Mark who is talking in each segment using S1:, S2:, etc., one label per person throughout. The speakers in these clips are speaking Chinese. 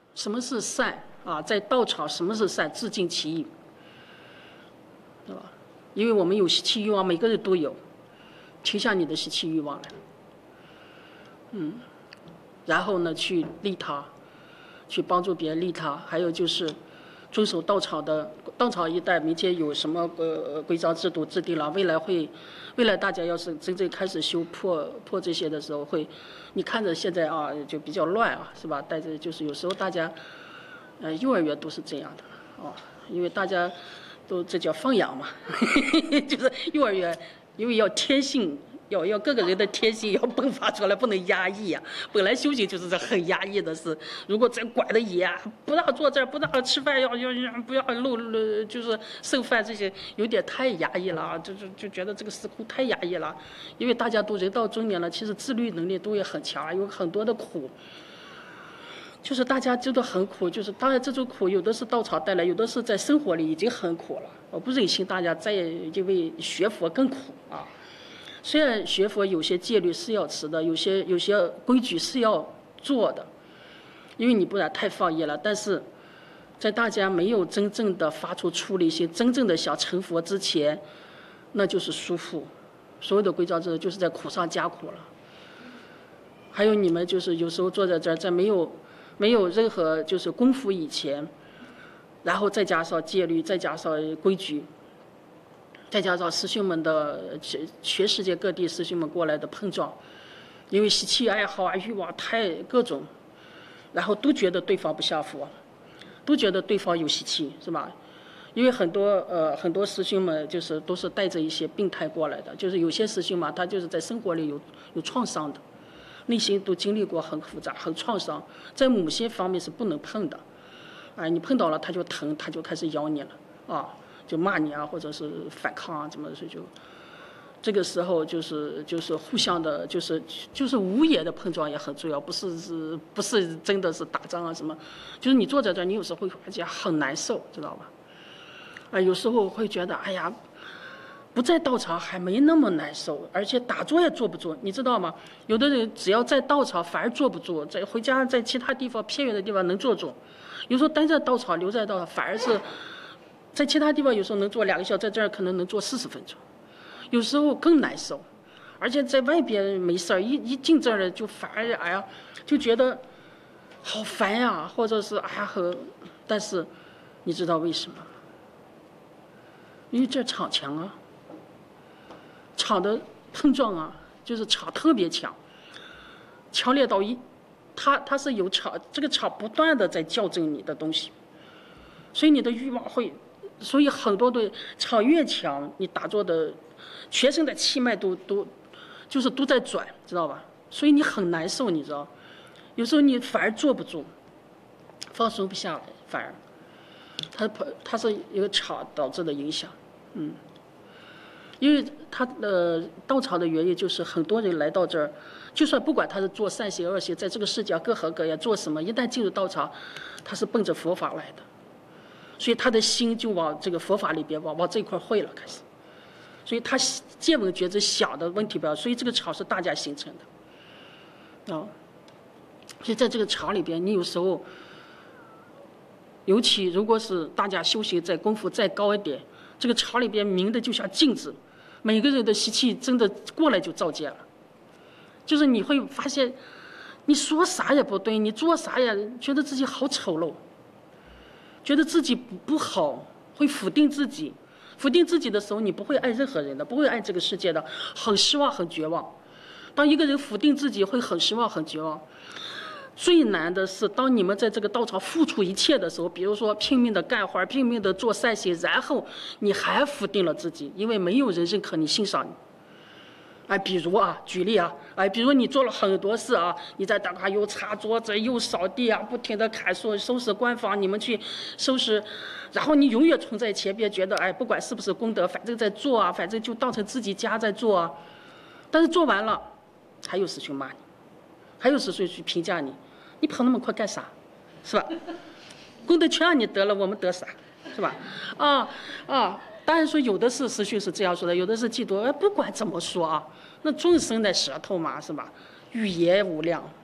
S1: 什么是善啊？在道场，什么是善？自尽其意，对吧？因为我们有习气欲望，每个人都有，停下你的习气欲望来，然后呢，去利他，去帮助别人利他，还有就是遵守道场一带民间有什么规章制度制定了，未来大家要是真正开始修破这些的时候，你看着现在啊就比较乱啊，是吧？但是就是有时候大家，幼儿园都是这样的啊，因为大家都这叫放养嘛，就是幼儿园，因为要天性。要各个人的天性要迸发出来，不能压抑啊！本来修行就是这很压抑的事，如果再管得严，不让坐这儿，不让吃饭，不要就是剩饭这些，有点太压抑了啊！就觉得这个时空太压抑了，因为大家都人到中年了，其实自律能力都也很强，有很多的苦，就是大家真的很苦，就是当然这种苦有的是道场带来，有的是在生活里已经很苦了，我不忍心大家再因为学佛更苦啊。虽然学佛有些戒律是要持的，有些规矩是要做的，因为你不然太放逸了。但是，在大家没有真正的发出出离心，真正的想成佛之前，那就是束缚。所有的规章制度就是在苦上加苦了。还有你们就是有时候坐在这儿，在没有任何就是功夫以前，然后再加上戒律，再加上规矩。再加上师兄们的全世界各地师兄们过来的碰撞，因为习气爱好啊欲望太各种，然后都觉得对方不像佛，都觉得对方有习气，是吧？因为很多师兄们就是都是带着一些病态过来的，就是有些师兄嘛，他就是在生活里有创伤的，内心都经历过很复杂、很创伤，在某些方面是不能碰的，你碰到了他就疼，他就开始咬你了啊。就骂你啊，或者是反抗啊，怎么就这个时候就是互相的，就是无言的碰撞也很重要，不是真的是打仗啊什么，就是你坐在这儿，你有时候会发现很难受，知道吧？有时候会觉得哎呀，不在道场还没那么难受，而且打坐也坐不住，你知道吗？有的人只要在道场反而坐不住，在回家在其他地方偏远的地方能坐住，有时候待在道场留在道场反而是。在其他地方有时候能坐2个小时，在这儿可能能坐40分钟，有时候更难受，而且在外边没事儿，一进这儿了就反而哎呀，就觉得好烦呀，或者是哎呀但是你知道为什么吗？因为这场强啊，场的碰撞啊，就是场特别强，强烈到它是有场，这个场不断的在校正你的东西，所以你的欲望会。所以很多的场越强，你打坐的全身的气脉都在转，知道吧？所以你很难受，你知道？有时候你反而坐不住，放松不下来，反而它是一个场导致的影响，因为它的道场的原因就是很多人来到这儿，就算不管他是做善行恶行，在这个世界各行各业做什么，一旦进入道场，他是奔着佛法来的。所以他的心就往这个佛法里边往这块汇了，开始，所以他见闻觉知想的问题不要，所以这个场是大家形成的，所以在这个场里边，你有时候，尤其如果是大家修行在功夫再高一点，这个场里边明的就像镜子，每个人的习气真的过来就照见了，就是你会发现，你说啥也不对，你做啥也觉得自己好丑陋。觉得自己不好，会否定自己，否定自己的时候，你不会爱任何人的，不会爱这个世界的，很失望，很绝望。当一个人否定自己，会很失望，很绝望。最难的是，当你们在这个道场付出一切的时候，比如说拼命的干活，拼命的做善行，然后你还否定了自己，因为没有人认可你、欣赏你。比如举例比如你做了很多事你在等又擦桌子又扫地不停的砍树收拾官房，你们去收拾，然后你永远冲在前边，觉得不管是不是功德，反正在做反正就当成自己家在做但是做完了，还有师兄骂你，还有师兄去评价你，你跑那么快干啥，是吧？功德全让你得了，我们得啥，是吧？当然说有的是师兄是这样说的，有的是嫉妒，不管怎么说那众生的舌头嘛，是吧？语言无量，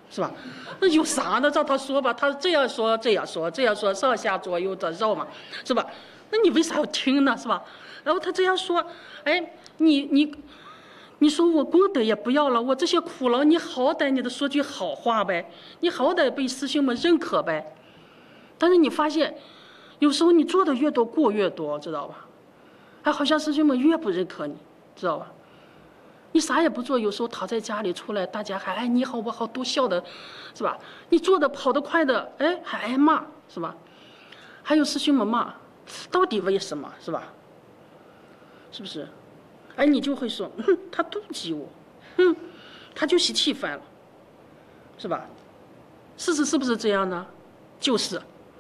S1: 是吧？那有啥呢？让他说吧，他这样说这样说这样说，上下左右的绕嘛，是吧？那你为啥要听呢？是吧？然后他这样说，哎，你说我功德也不要了，我这些苦劳，你好歹你得说句好话呗，你好歹被师兄们认可呗。但是你发现，有时候你做的越多，过越多，知道吧？还好像师兄们越不认可你，知道吧？你啥也不做，有时候躺在家里出来，大家还哎你好我好都笑的，是吧？你做的跑得快的，哎还挨骂，是吧？还有师兄们骂，到底为什么，是吧？是不是？哎，你就会说，他妒忌我，他就习气犯了，是吧？事实是不是这样呢？就是，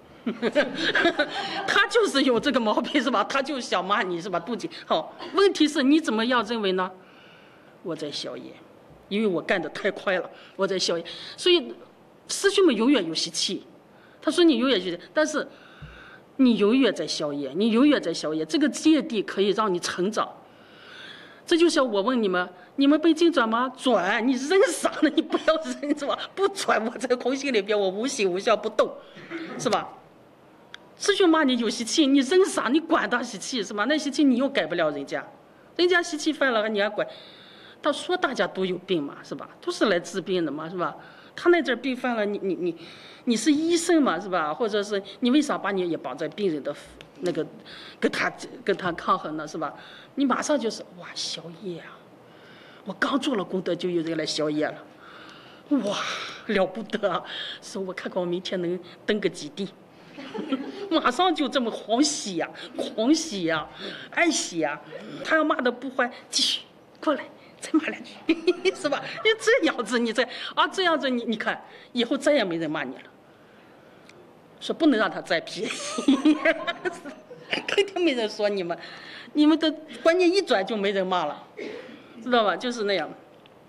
S1: 他就是有这个毛病，是吧？他就想骂你，是吧？妒忌。好，问题是你怎么样认为呢？我在宵夜，因为我干得太快了，我在宵夜。所以师兄们永远有习气，他说你永远是，但是你永远在宵夜，你永远在宵夜，这个芥蒂可以让你成长。这就像我问你们，你们被境转吗？转，你扔啥呢？你不要扔，是吧？不转，我在空性里边，我无形无相不动，是吧？师兄骂你有习气，你扔啥？你管他习气是吧？那习气你又改不了人家，人家习气犯了你还管？他说大家都有病嘛，是吧？都是来治病的嘛，是吧？他那阵病犯了，你是医生嘛，是吧？或者是你为啥把你也绑在病人的那个跟他抗衡呢，是吧？你马上就是哇宵夜啊！我刚做了功德，就有人来宵夜了，哇了不得啊！说我看看我明天能登个几地，马上就这么狂喜呀、狂喜呀、爱喜呀！他要骂的不欢，继续过来。再骂两句，是吧？你这样子，这样子你看，以后再也没人骂你了。说不能让他再批，肯定没人说你们的观念一转就没人骂了，知道吧？就是那样。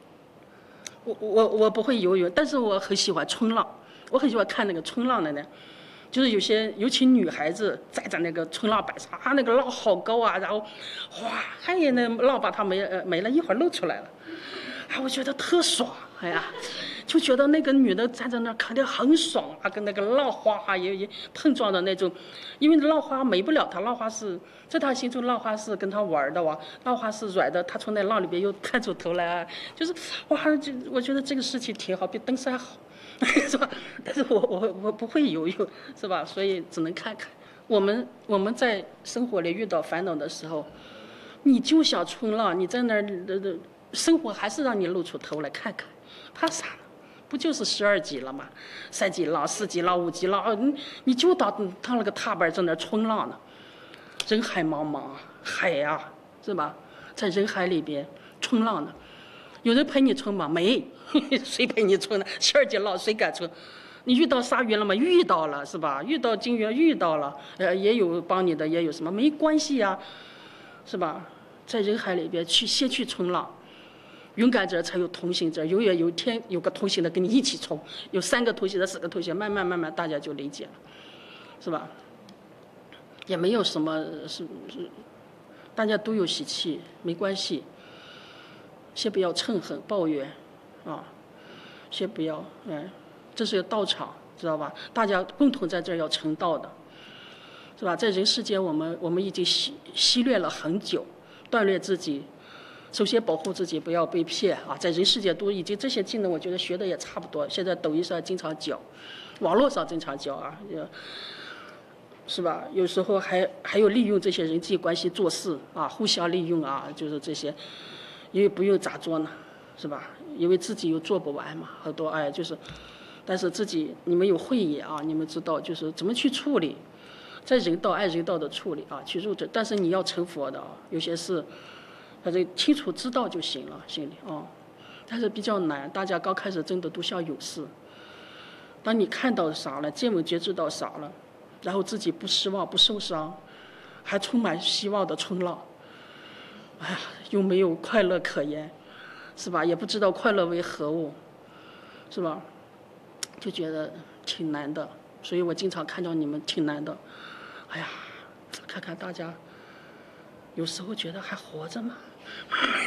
S1: 我不会游泳，但是我很喜欢冲浪，我很喜欢看那个冲浪的呢。就是有些，尤其女孩子站在那个冲浪板上，那个浪好高啊，然后，哗，哎呀，那浪把它没了，一会儿露出来了，我觉得特爽，哎呀，就觉得那个女的站在那儿肯定很爽啊，跟那个浪花也碰撞的那种，因为浪花没不了她，浪花是在她心中浪花是跟她玩的哇，浪花是软的，她从那浪里边又探出头来，就是哇，我觉得这个事情挺好，比登山好。是吧？但是我不会游泳，是吧？所以只能看看。我们在生活里遇到烦恼的时候，你就想冲浪，你在那儿生活还是让你露出头来看看，怕啥呢？不就是12级了吗？3级浪、4级浪、5级浪，你就当了个踏板在那儿冲浪呢。人海茫茫啊，海呀，是吧？在人海里边冲浪呢。有人陪你冲吗？没，谁陪你冲呢？12级浪谁敢冲？你遇到鲨鱼了吗？遇到了，是吧？遇到鲸鱼遇到了，也有帮你的，也有什么没关系呀，是吧？在人海里边先去冲浪，勇敢者才有同行者，永远有一天有个同行的跟你一起冲，有3个同行的、4个同行，慢慢大家就理解了，是吧？也没有什么是大家都有习气，没关系。先不要嗔恨抱怨，先不要，这是个道场，知道吧？大家共同在这儿要成道的，是吧？在人世间，我们已经习练了很久，锻炼自己，首先保护自己不要被骗啊！在人世间都已经这些技能，我觉得学的也差不多。现在抖音上经常教，网络上经常教啊，是吧？有时候还有利用这些人际关系做事啊，互相利用啊，就是这些。因为不用咋做呢，是吧？因为自己又做不完嘛，很多就是，但是自己你们有慧眼啊，你们知道就是怎么去处理，在人道按人道的处理啊，去入这，但是你要成佛的啊，有些事，反正清楚知道就行了，心里但是比较难，大家刚开始真的都像有事，当你看到啥了，见闻觉知到啥了，然后自己不失望不受伤，还充满希望的冲浪。哎呀，又没有快乐可言，是吧？也不知道快乐为何物，是吧？就觉得挺难的，所以我经常看到你们挺难的。哎呀，看看大家，有时候觉得还活着吗？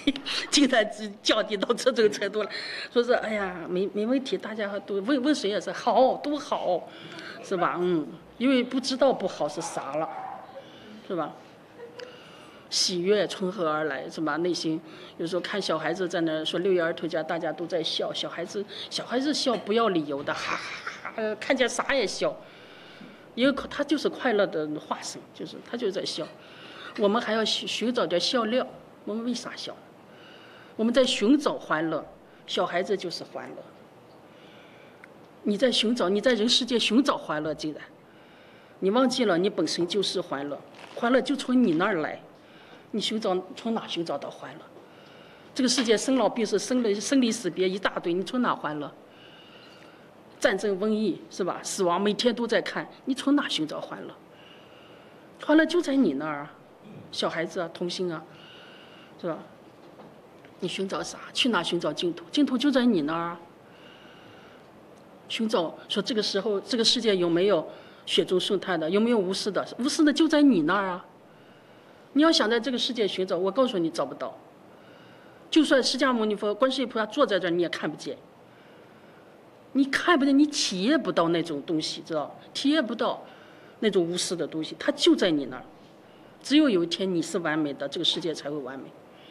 S1: 竟然降低到这种程度了，说是哎呀没问题，大家都问谁也是好，都好，是吧？因为不知道不好是啥了，是吧？喜悦从何而来，是吧？内心有时候看小孩子在那说6一儿童节，大家都在笑，小孩子笑不要理由的，哈哈哈，看见啥也笑，因为他就是快乐的化身，就是他就在笑。我们还要寻找点笑料，我们为啥笑？我们在寻找欢乐，小孩子就是欢乐。你在寻找，你在人世界寻找欢乐，竟然你忘记了你本身就是欢乐，欢乐就从你那儿来。你从哪寻找到欢乐？这个世界生老病死、生离死别一大堆，你从哪欢乐？战争、瘟疫是吧？死亡每天都在看，你从哪寻找欢乐？欢乐就在你那儿啊，小孩子啊，童心啊，是吧？你寻找啥？去哪寻找净土？净土就在你那儿啊。寻找说这个时候这个世界有没有雪中送炭的？有没有无私的？无私的就在你那儿啊。你要想在这个世界寻找，我告诉你找不到。就算释迦牟尼佛、观世音菩萨坐在这儿，你也看不见。你看不见，你体验不到那种东西，知道？体验不到那种无私的东西，它就在你那儿。只有有一天你是完美的，这个世界才会完美。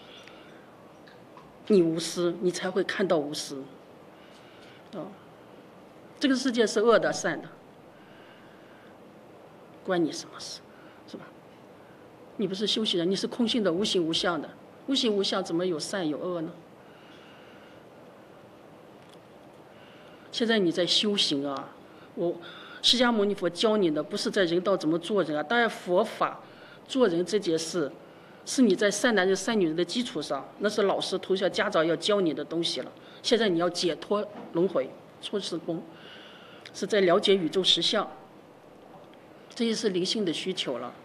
S1: 你无私，你才会看到无私。这个世界是恶的、善的，关你什么事？是吧？你不是修行人，你是空性的、无形无相的。无形无相怎么有善有恶呢？现在你在修行啊，释迦牟尼佛教你的不是在人道怎么做人啊，当然佛法做人这件事，是你在善男人善女人的基础上，那是老师、同学、家长要教你的东西了。现在你要解脱轮回、出世功，是在了解宇宙实相，这也是灵性的需求了。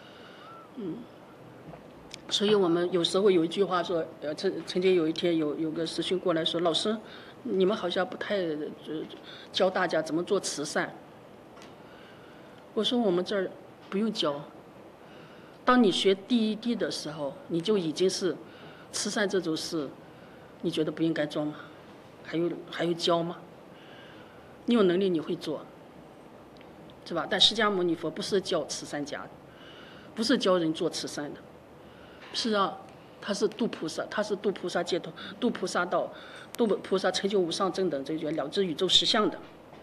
S1: 所以我们有时候有一句话说，曾经有一天有个师兄过来说，老师，你们好像不太教大家怎么做慈善。我说我们这儿不用教，当你学第一滴的时候，你就已经是慈善这种事，你觉得不应该做吗？还有教吗？你有能力你会做，是吧？但释迦牟尼佛不是教慈善家的，不是教人做慈善的。是啊，他是度菩萨，他是度菩萨解脱、度菩萨道、度菩萨成就无上正等正觉、了知宇宙实相的。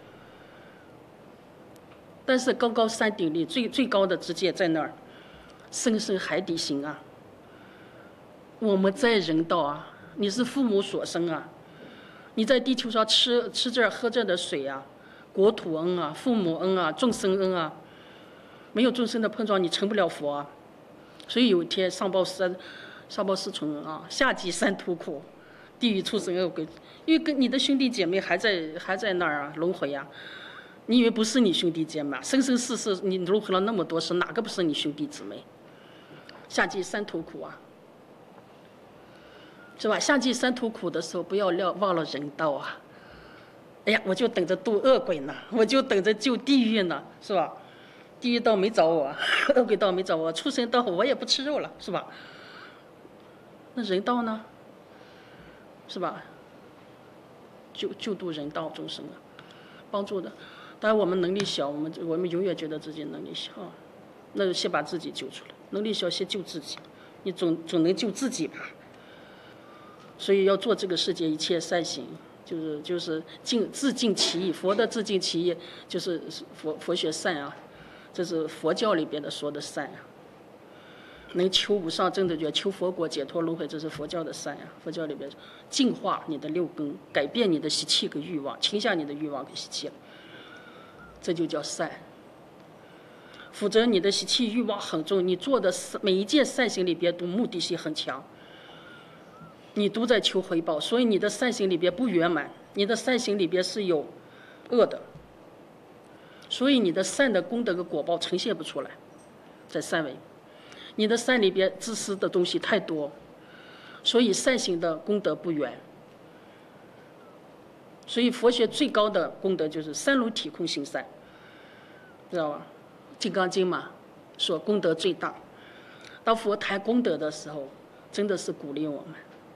S1: 但是高高山顶立，最高的直接在那儿，深深海底行啊。我们在人道啊，你是父母所生啊，你在地球上吃这喝这的水啊，国土恩啊，父母恩啊，众生恩啊，没有众生的碰撞，你成不了佛啊。所以有一天上报四重啊，下济三途苦，地狱畜生恶鬼，因为跟你的兄弟姐妹还在那儿啊，轮回啊。你以为不是你兄弟姐妹啊？生生世世你轮回了那么多世，哪个不是你兄弟姊妹？下济三途苦啊，是吧？下济三途苦的时候，不要忘了人道啊。哎呀，我就等着渡恶鬼呢，我就等着救地狱呢，是吧？地狱道没找我，恶鬼道没找我，畜生道我也不吃肉了，是吧？那人道呢？是吧？救度人道众生啊，帮助的。当然我们能力小，我们永远觉得自己能力小，那就先把自己救出来。能力小，先救自己，你总能救自己吧。所以要做这个世界一切善行，就是自尽其意。佛的自尽其意就是佛学善啊。这是佛教里边的说的善啊，能求无上正等觉、求佛果、解脱轮回，这是佛教的善啊。佛教里边净化你的六根，改变你的习气跟欲望，清下你的欲望跟习气了，这就叫善。否则你的习气欲望很重，你做的每一件善行里边都目的性很强，你都在求回报，所以你的善行里边不圆满，你的善行里边是有恶的。所以你的善的功德和果报呈现不出来，在善位，你的善里边自私的东西太多，所以善行的功德不圆。所以佛学最高的功德就是三如体空行善，知道吧？《金刚经》嘛，说功德最大。当佛谈功德的时候，真的是鼓励我们，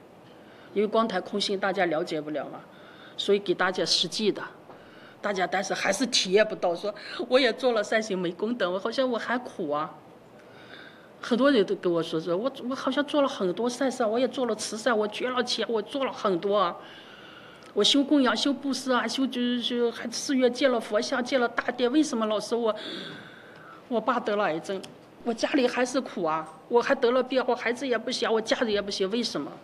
S1: 因为光谈空性大家了解不了嘛，所以给大家实际的，大家但是还是体验不到，说我也做了善行没功德，我好像我还苦啊。很多人都跟我说我好像做了很多善事，我也做了慈善，我捐了钱，我做了很多啊。我修供养、修布施啊，修还寺院建了佛像、建了大殿，为什么老师我爸得了癌症，我家里还是苦啊，我还得了病，我孩子也不行，我家人也不行，为什么？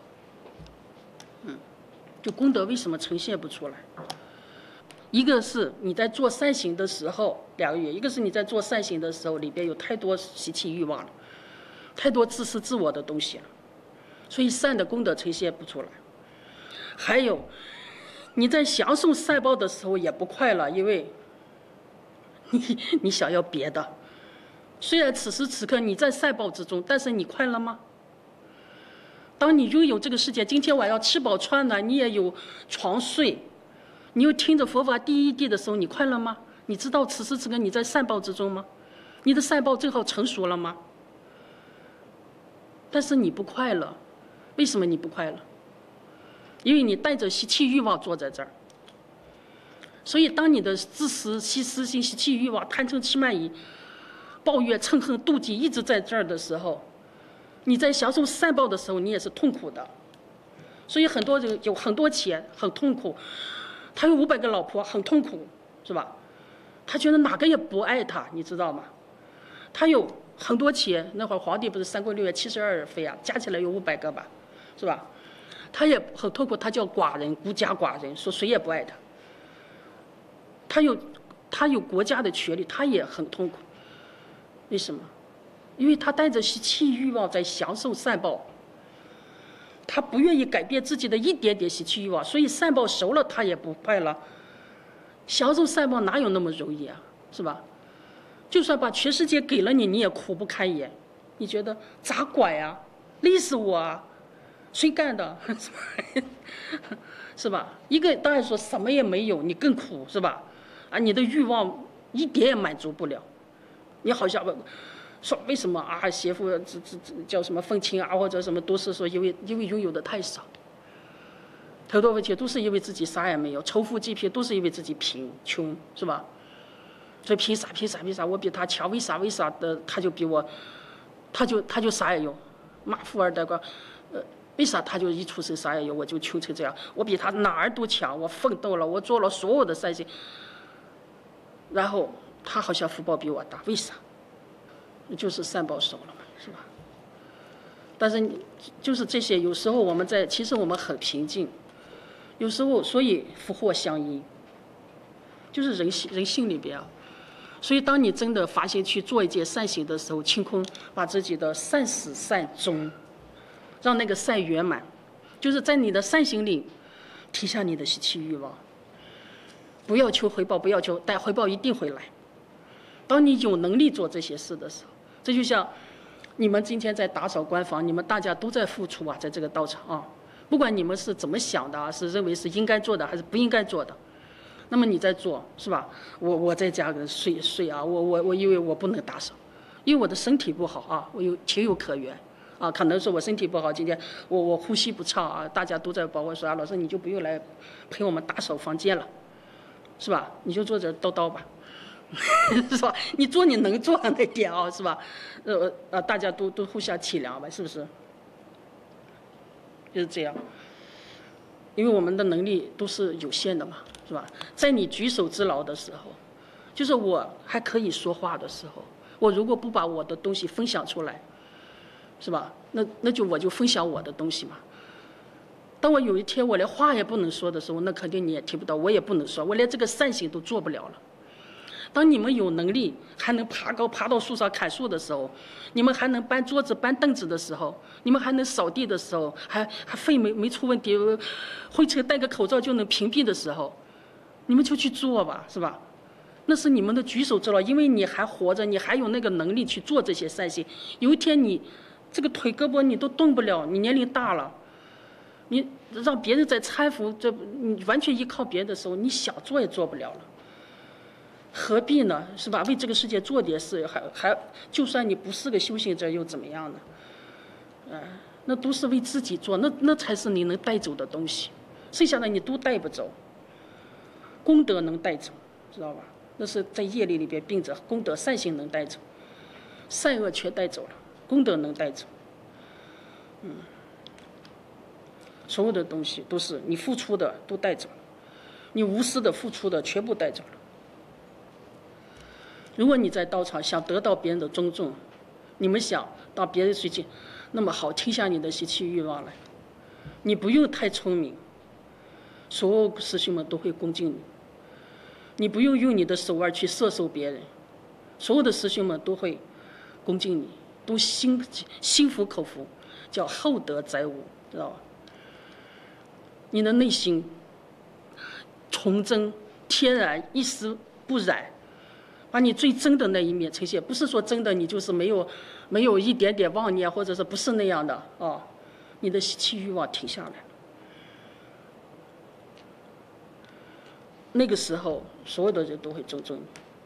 S1: 就功德为什么呈现不出来？一个是你在做善行的时候2个月，一个是你在做善行的时候里边有太多习气欲望了，太多自私自我的东西了，所以善的功德呈现不出来。还有你在享受善报的时候也不快乐，因为你想要别的。虽然此时此刻你在善报之中，但是你快乐吗？当你拥有这个世界，今天晚上吃饱穿暖，你也有床睡，你又听着佛法第一谛的时候，你快乐吗？你知道此时此刻你在善报之中吗？你的善报正好成熟了吗？但是你不快乐，为什么你不快乐？因为你带着习气欲望坐在这儿。所以当你的自私、私心、习气欲望、贪嗔痴慢疑、抱怨、嗔恨、妒忌一直在这儿的时候，你在享受善报的时候，你也是痛苦的。所以很多人有很多钱，很痛苦；他有500个老婆，很痛苦，是吧？他觉得哪个也不爱他，你知道吗？他有很多钱，那会儿皇帝不是3宫6院72妃啊，加起来有500个吧，是吧？他也很痛苦，他叫寡人，孤家寡人，说谁也不爱他。他有国家的权利，他也很痛苦。为什么？因为他带着习气欲望在享受善报，他不愿意改变自己的一点点习气欲望，所以善报熟了他也不快乐。享受善报哪有那么容易啊，是吧？就算把全世界给了你，你也苦不堪言。你觉得咋管呀？累死我啊！谁干的？是吧？一个当然说什么也没有，你更苦，是吧？啊，你的欲望一点也满足不了，你好像说为什么啊？媳妇这叫什么愤青啊，或者什么都是说因为拥有的太少，太多问题都是因为自己啥也没有，仇富济贫都是因为自己穷，是吧？所以凭啥？我比他强，为啥的他就比我，他就啥也有，骂富二代个，为啥他就一出生啥也有，我就穷成这样？我比他哪儿都强，我奋斗了，我做了所有的善行。然后他好像福报比我大，为啥？就是善报熟了嘛，是吧？但是就是这些，有时候其实我们很平静，有时候所以福祸相依，就是人性里边啊。所以当你真的发心去做一件善行的时候，清空把自己的善始善终，让那个善圆满，就是在你的善行里停下你的习气欲望。不要求回报，不要求，但回报一定会来。当你有能力做这些事的时候，这就像你们今天在打扫官房，你们大家都在付出啊，在这个道场啊，不管你们是怎么想的啊，是认为是应该做的还是不应该做的，那么你在做是吧？我在家睡啊，我因为我不能打扫，因为我的身体不好啊，我情有可原啊，可能说我身体不好，今天我呼吸不畅啊，大家都在帮我说啊，老师你就不用来陪我们打扫房间了。是吧？你就坐这叨叨吧，是吧？你做你能做的那点啊，是吧？大家都互相体谅吧，是不是？就是这样，因为我们的能力都是有限的嘛，是吧？在你举手之劳的时候，就是我还可以说话的时候，我如果不把我的东西分享出来，是吧？我就分享我的东西嘛。当我有一天我连话也不能说的时候，那肯定你也听不到，我也不能说，我连这个善行都做不了了。当你们有能力还能爬高爬到树上砍树的时候，你们还能搬桌子搬凳子的时候，你们还能扫地的时候，还肺没出问题，灰尘戴个口罩就能屏蔽的时候，你们就去做吧，是吧？那是你们的举手之劳，因为你还活着，你还有那个能力去做这些善行。有一天你这个腿胳膊你都动不了，你年龄大了，你让别人在搀扶，你完全依靠别人的时候，你想做也做不了了，何必呢？是吧？为这个世界做点事，还就算你不是个修行者又怎么样呢？ 那都是为自己做，那才是你能带走的东西，剩下的你都带不走。功德能带走，知道吧？那是在业力里边并着，功德善行能带走，善恶全带走了，功德能带走。所有的东西都是你付出的都带走了，你无私的付出的全部带走了。如果你在道场想得到别人的尊重，你们想到别人随境，那么好，停下你的习气欲望来，你不用太聪明，所有师兄们都会恭敬你。你不用用你的手腕去摄受别人，所有的师兄们都会恭敬你，都心服口服，叫厚德载物，知道吧？你的内心纯真天然，一丝不染，把你最真的那一面呈现。不是说真的你就是没有一点点妄念，或者是不是那样的啊？你的习气欲望停下来，那个时候所有的人都会尊重你。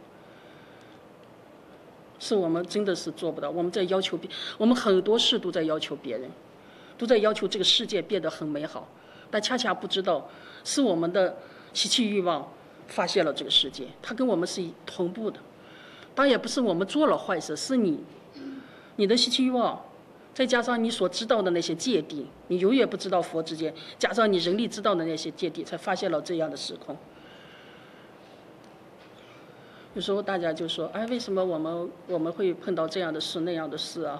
S1: 是我们真的是做不到，我们在要求我们很多事都在要求别人，都在要求这个世界变得很美好，但恰恰不知道是我们的习气欲望发现了这个世界，它跟我们是同步的。当然也不是我们做了坏事，是你的习气欲望，再加上你所知道的那些芥蒂，你永远不知道佛之间，加上你人力知道的那些芥蒂，才发现了这样的时空。有时候大家就说，哎，为什么我们会碰到这样的事那样的事啊？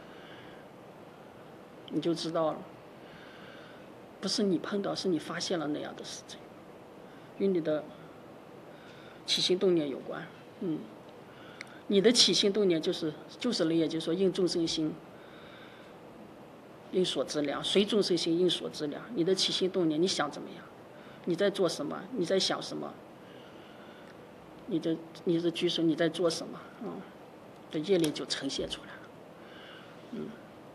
S1: 你就知道了，不是你碰到，是你发现了那样的事情，与你的起心动念有关。你的起心动念就是了，也就是说应众生心，应所知量，随众生心，应所知量。你的起心动念，你想怎么样？你在做什么？你在想什么？你的举手，你在做什么？这业力就呈现出来了。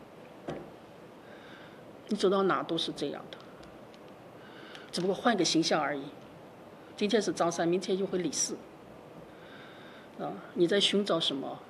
S1: 你走到哪都是这样的，只不过换个形象而已。今天是张三，明天又会李四。你在寻找什么？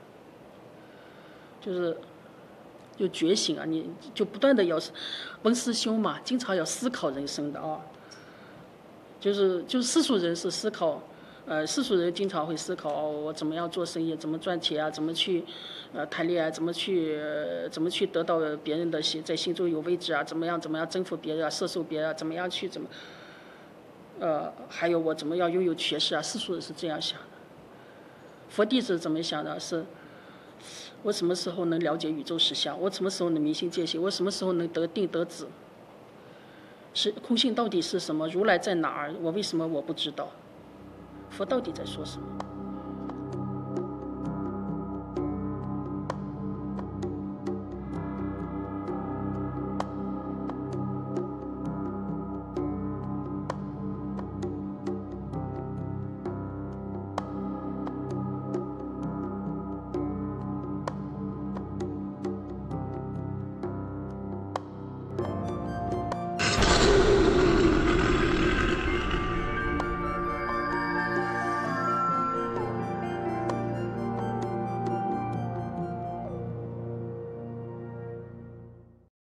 S1: 就觉醒啊！你就不断的要闻思修嘛，经常要思考人生的啊。就是世俗人是思考。世俗人经常会思考，我怎么样做生意，怎么赚钱啊，怎么去谈恋爱，怎么去得到别人的在心中有位置啊，怎么样征服别人啊，摄受别人啊，怎么样去还有我怎么样拥有权势啊，世俗人是这样想的。佛弟子怎么想的？是我什么时候能了解宇宙实相？我什么时候能明心见性？我什么时候能得定得止？是空性到底是什么？如来在哪儿？我为什么我不知道？佛到底在说什么？